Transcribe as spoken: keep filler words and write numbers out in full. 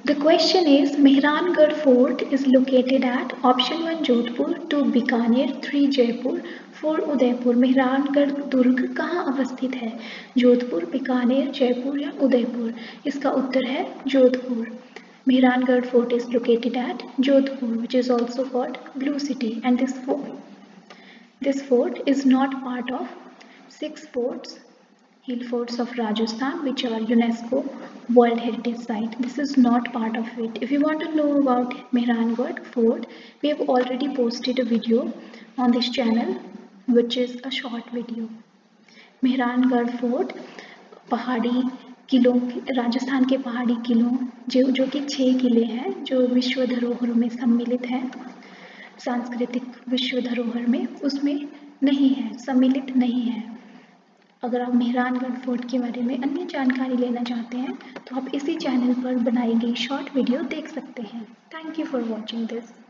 The question is Mehrangarh Fort is located at option one Jodhpur, two Bikaner, three Jaipur, four Udaipur. Mehrangarh दुर्ग कहाँ अवस्थित है? जोधपुर, बीकानेर, जयपुर या उदयपुर? इसका उत्तर है Jodhpur. Mehrangarh Fort is located at Jodhpur, which is also called Blue City, and this fort, this fort is not part of six forts, hill forts of Rajasthan, which are UNESCO World Heritage Site. This is not part of it. If you want to know about Mehrangarh Fort, we have already posted a video on this channel, which is a short video. Mehrangarh Fort पहाड़ी किलों, राजस्थान के पहाड़ी किलों जो जो कि छः किले हैं जो विश्व धरोहर में सम्मिलित हैं, सांस्कृतिक विश्व धरोहर में, उसमें नहीं है, सम्मिलित नहीं है. अगर आप मेहरानगढ़ फोर्ट के बारे में अन्य जानकारी लेना चाहते हैं तो आप इसी चैनल पर बनाई गई शॉर्ट वीडियो देख सकते हैं. Thank you for watching this.